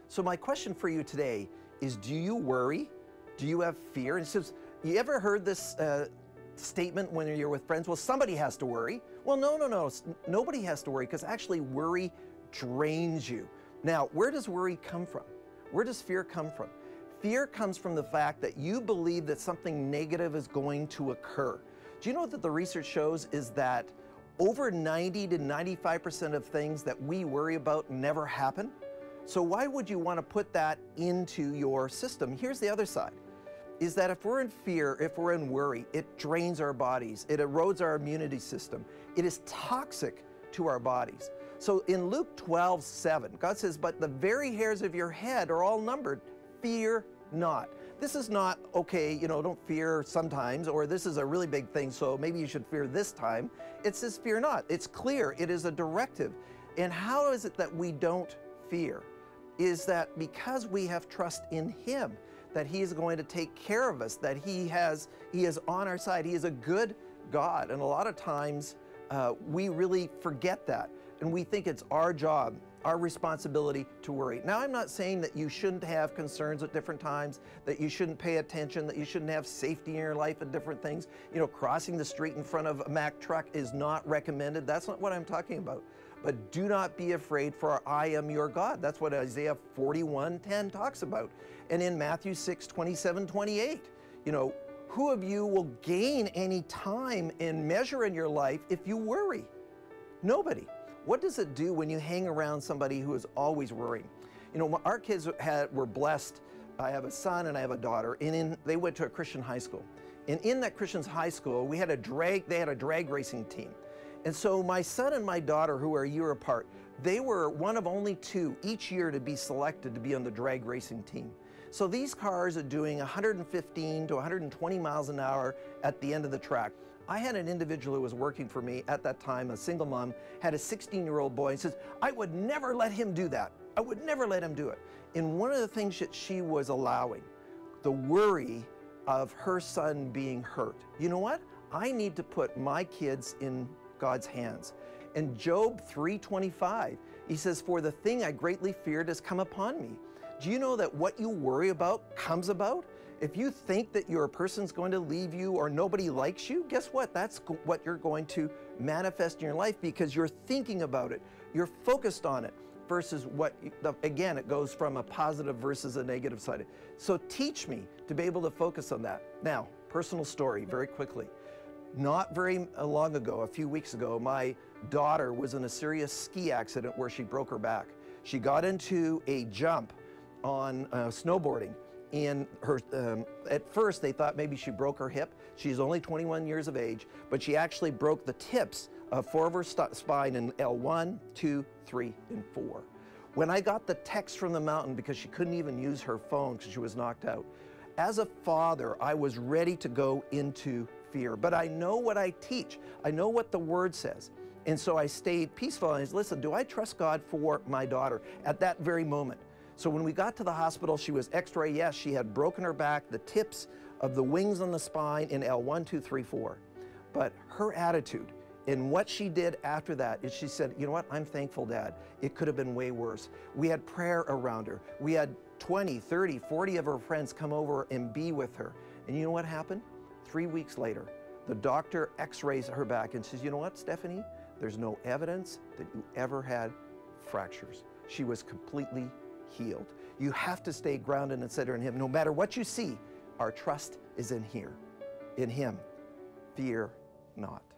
So my question for you today is, do you worry? Do you have fear? And so, you ever heard this statement when you're with friends? Well, somebody has to worry. Well, no. Nobody has to worry, because actually worry drains you. Now, where does worry come from? Where does fear come from? Fear comes from the fact that you believe that something negative is going to occur. Do you know that the research shows is that over 90 to 95% of things that we worry about never happen? So why would you want to put that into your system? Here's the other side, is that if we're in fear, if we're in worry, it drains our bodies, it erodes our immunity system. It is toxic to our bodies. So in Luke 12:7, God says, but the very hairs of your head are all numbered. Fear not. This is not, okay, don't fear sometimes, or this is a really big thing, so maybe you should fear this time. It says fear not. It's clear. It is a directive. And how is it that we don't fear? Is that because we have trust in Him, that He is going to take care of us, that He is on our side. He is a good God. And a lot of times we really forget that, and we think it's our job, our responsibility to worry. Now, I'm not saying that you shouldn't have concerns at different times, that you shouldn't pay attention, that you shouldn't have safety in your life at different things. Crossing the street in front of a Mack truck is not recommended. That's not what I'm talking about. But do not be afraid, for I am your God. That's what Isaiah 41:10 talks about. And in Matthew 6:27-28, who of you will gain any time and measure in your life if you worry? Nobody. What does it do when you hang around somebody who is always worrying? Our kids were blessed. I have a son and I have a daughter, and they went to a Christian high school. And in that Christian high school, they had a drag racing team. And so my son and my daughter, who are a year apart, they were one of only two each year to be selected to be on the drag racing team. So these cars are doing 115 to 120 miles an hour at the end of the track. I had an individual who was working for me at that time, a single mom, had a 16-year-old boy, and says, I would never let him do that. I would never let him do it. And one of the things that she was allowing, the worry of her son being hurt. You know what? I need to put my kids in God's hands. In Job 3:25, he says, for the thing I greatly feared has come upon me. Do you know that what you worry about comes about? If you think that your person's going to leave you or nobody likes you, guess what? That's what you're going to manifest in your life, because you're thinking about it. You're focused on it versus again, it goes from a positive versus a negative side. So teach me to be able to focus on that. Now, personal story, very quickly. Not very long ago, a few weeks ago, my daughter was in a serious ski accident where she broke her back. She got into a jump on snowboarding, and at first they thought maybe she broke her hip. She's only 21 years of age, but she actually broke the tips of 4 of her spine in L1, 2, 3, and 4. When I got the text from the mountain, because she couldn't even use her phone because she was knocked out, as a father, I was ready to go into fear. But I know what I teach. I know what the Word says. And so I stayed peaceful, and I said, listen, do I trust God for my daughter at that very moment? So when we got to the hospital, she was x-ray. Yes, she had broken her back, the tips of the wings on the spine in L1, 2, 3, 4. But her attitude and what she did after that is she said, you know what, I'm thankful, Dad. It could have been way worse. We had prayer around her. We had 20, 30, 40 of her friends come over and be with her. And you know what happened? 3 weeks later, the doctor x-rays her back and says, you know what, Stephanie? There's no evidence that you ever had fractures. She was completely healed. You have to stay grounded and centered in Him. No matter what you see, our trust is in here, in Him. Fear not.